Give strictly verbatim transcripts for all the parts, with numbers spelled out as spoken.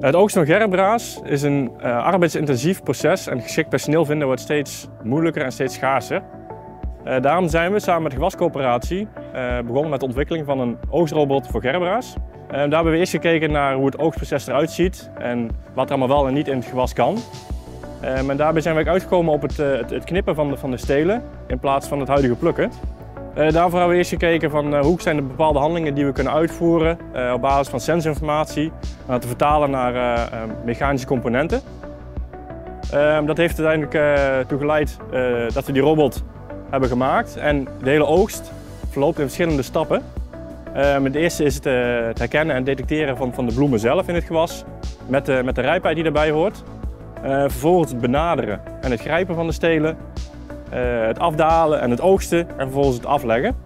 Het oogsten van gerbebraas is een uh, arbeidsintensief proces en geschikt personeel vinden wordt steeds moeilijker en steeds schaarser. Uh, daarom zijn we samen met de gewascoöperatie uh, begonnen met de ontwikkeling van een oogsrobot voor gerbebraas. Uh, daar hebben we eerst gekeken naar hoe het oogstproces eruit ziet en wat er allemaal wel en niet in het gewas kan. Uh, en daarbij zijn we uitgekomen op het, uh, het, het knippen van de, van de stelen in plaats van het huidige plukken. Uh, daarvoor hebben we eerst gekeken van uh, hoe zijn de bepaalde handelingen die we kunnen uitvoeren uh, op basis van sensorinformatie en dat te vertalen naar uh, uh, mechanische componenten. Uh, dat heeft uiteindelijk uh, toe geleid uh, dat we die robot hebben gemaakt en de hele oogst verloopt in verschillende stappen. Uh, het eerste is het, uh, het herkennen en detecteren van, van de bloemen zelf in het gewas met de, met de rijpheid die daarbij hoort. Uh, vervolgens het benaderen en het grijpen van de stelen. Uh, het afdalen en het oogsten en vervolgens het afleggen.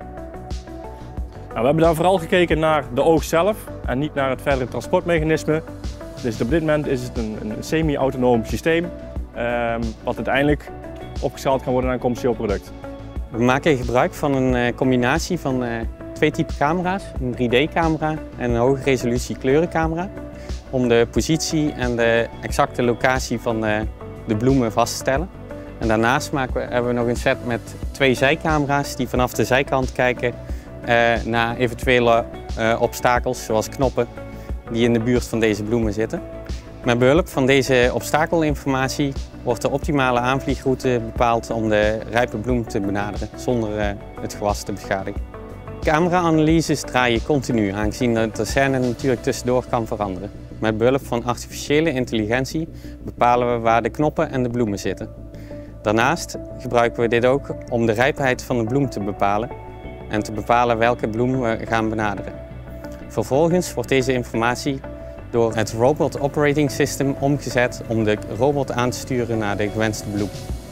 Nou, we hebben dan vooral gekeken naar de oogst zelf en niet naar het verdere transportmechanisme. Dus op dit moment is het een, een semi-autonoom systeem uh, wat uiteindelijk opgeschaald kan worden naar een commercieel product. We maken gebruik van een combinatie van uh, twee typen camera's, een drie D camera en een hoge resolutie kleurencamera, om de positie en de exacte locatie van uh, de bloemen vast te stellen. En daarnaast maken we, hebben we nog een set met twee zijcamera's die vanaf de zijkant kijken uh, naar eventuele uh, obstakels, zoals knoppen, die in de buurt van deze bloemen zitten. Met behulp van deze obstakelinformatie wordt de optimale aanvliegroute bepaald om de rijpe bloem te benaderen, zonder uh, het gewas te beschadigen. Camera-analyses draaien continu, aangezien de scène natuurlijk tussendoor kan veranderen. Met behulp van artificiële intelligentie bepalen we waar de knoppen en de bloemen zitten. Daarnaast gebruiken we dit ook om de rijpheid van de bloem te bepalen en te bepalen welke bloem we gaan benaderen. Vervolgens wordt deze informatie door het Robot Operating System omgezet om de robot aan te sturen naar de gewenste bloem.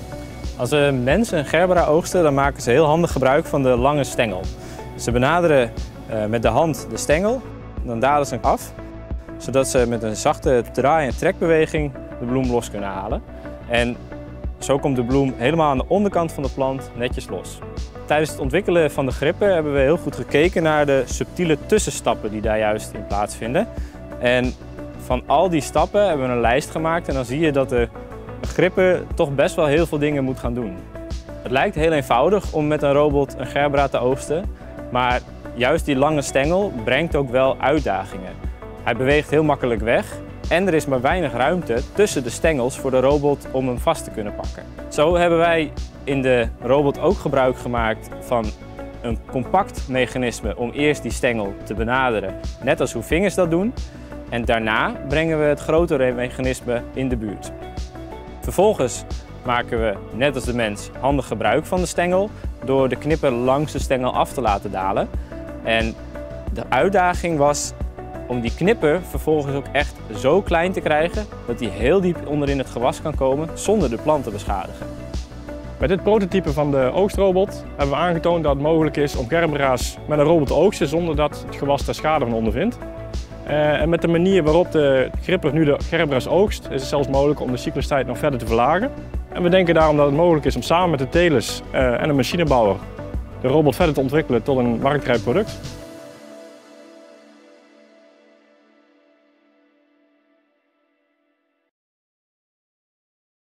Als een mensen een gerbera oogsten, dan maken ze heel handig gebruik van de lange stengel. Ze benaderen uh, met de hand de stengel, dan dalen ze hem af, zodat ze met een zachte draai- en trekbeweging de bloem los kunnen halen. En zo komt de bloem helemaal aan de onderkant van de plant netjes los. Tijdens het ontwikkelen van de grippen hebben we heel goed gekeken naar de subtiele tussenstappen die daar juist in plaatsvinden. En van al die stappen hebben we een lijst gemaakt en dan zie je dat de grippen toch best wel heel veel dingen moet gaan doen. Het lijkt heel eenvoudig om met een robot een gerbera te oogsten, maar juist die lange stengel brengt ook wel uitdagingen. Hij beweegt heel makkelijk weg en er is maar weinig ruimte tussen de stengels voor de robot om hem vast te kunnen pakken. Zo hebben wij in de robot ook gebruik gemaakt van een compact mechanisme om eerst die stengel te benaderen, net als hoe vingers dat doen. En daarna brengen we het grotere mechanisme in de buurt. Vervolgens maken we, net als de mens, handig gebruik van de stengel door de knipper langs de stengel af te laten dalen. En de uitdaging was om die knipper vervolgens ook echt zo klein te krijgen dat hij heel diep onder in het gewas kan komen zonder de plant te beschadigen. Met dit prototype van de oogstrobot hebben we aangetoond dat het mogelijk is om gerbera's met een robot te oogsten zonder dat het gewas daar schade van ondervindt. Uh, en met de manier waarop de gripper nu de gerbera's oogst, is het zelfs mogelijk om de cyclustijd nog verder te verlagen. En we denken daarom dat het mogelijk is om samen met de telers uh, en een machinebouwer de robot verder te ontwikkelen tot een marktrijp product.